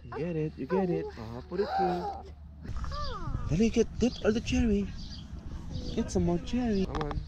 You get it, you get it. Put it through. Dali, get all the cherry. Get some more cherry. Come on.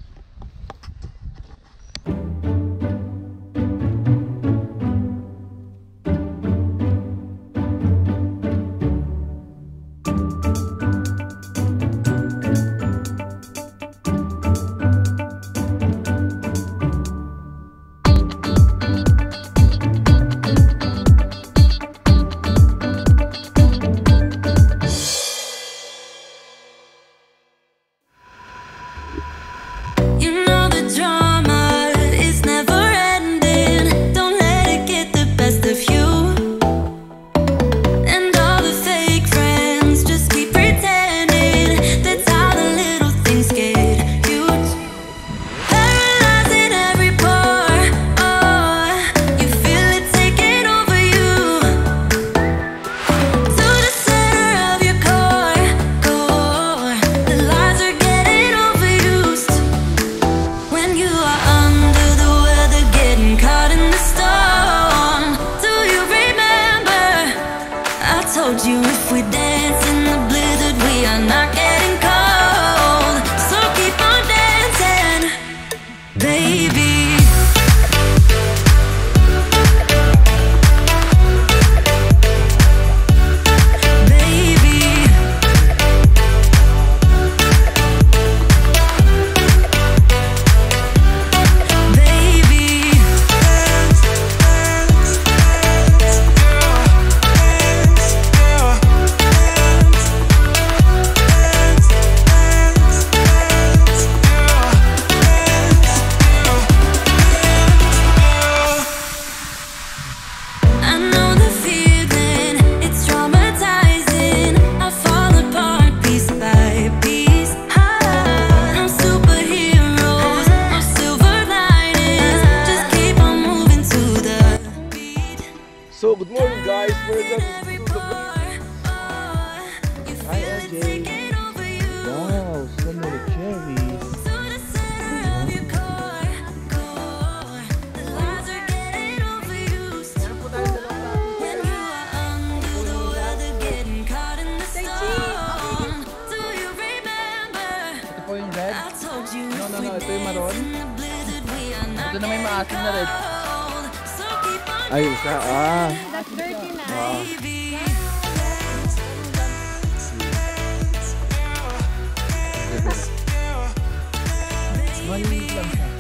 So good morning guys, we're going to the Hi LJ. Wow, so many cherries. Ito po yung red. No, ito yung maroon. Ito na may maasim na red. Ay, isa. That's dirty na. Maliit lang siya.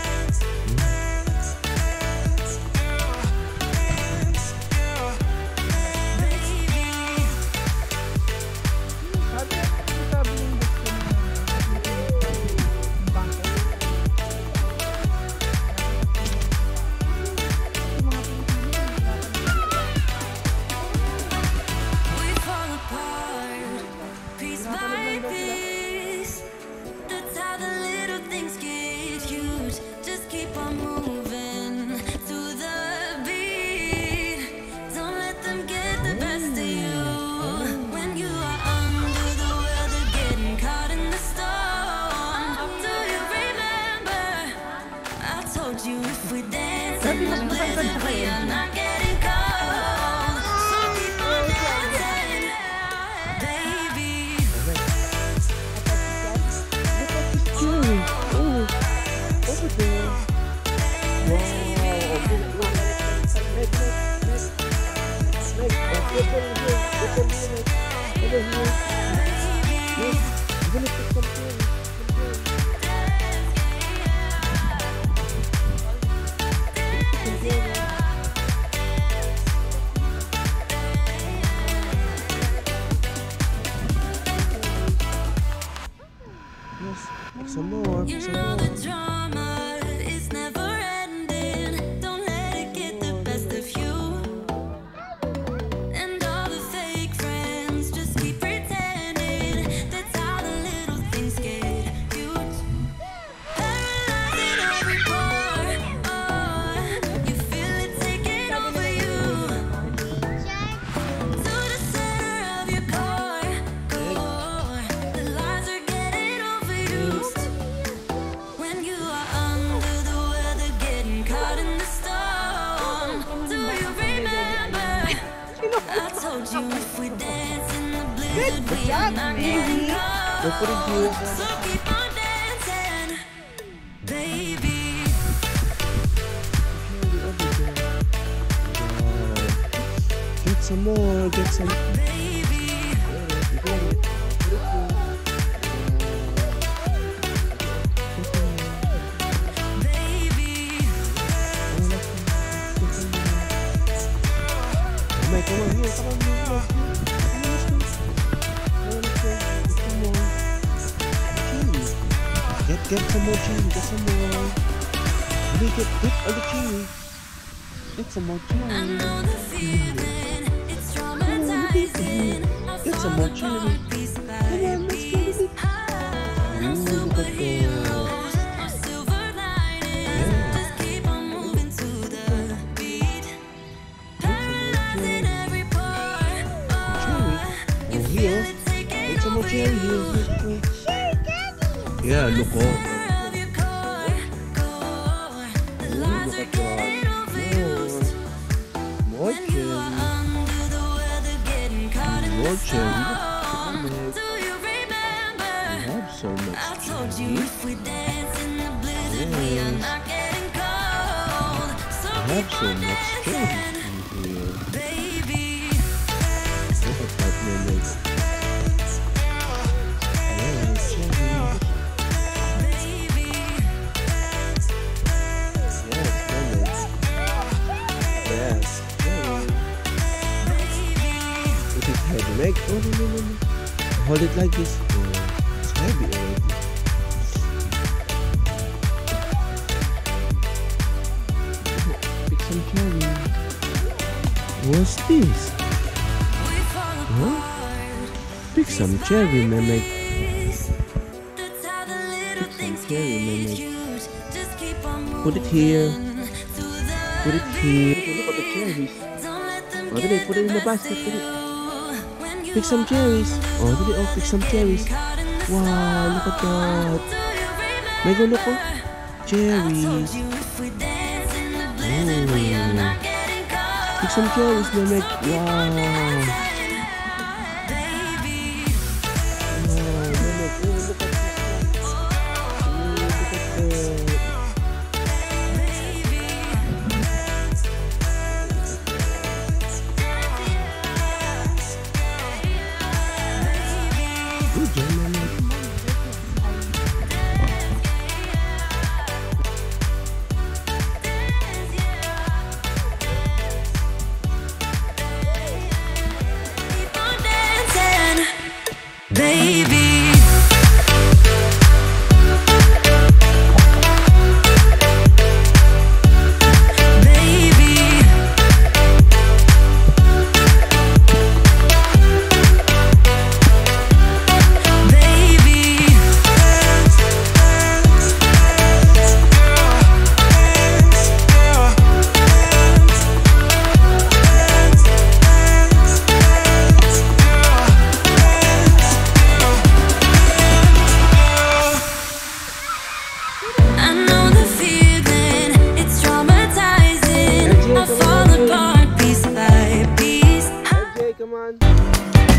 Some more. Good job, baby. Go put it here. Get some more, get some. Come on here, come on here. Get some more chili, get some more. Get all the chili. Get some more chili. Get some more chili. Come on, let's go. Ooh, look at that. Here, get some more cherry here. Yeah, look on. Look at that. More cherry. More cherry. We have so much cherry. Yes. We have so much cherry in here. Look at that, man. Make no. Hold it like this. Oh, it's heavy already. Pick some cherry. What's this? Huh? Pick some cherry, Mehmet. Pick some cherry, Mehmet. Put it here. Put it here. Look at the cherries. Oh, did they put it in the basket? Put it. Pick some cherries. Oh, did they pick some cherries? Wow, look at that. Mega, look oh. Cherries. Oh. Pick some cherries, Mehmet. Wow. Mehmet, oh, look at this. Baby. Come on.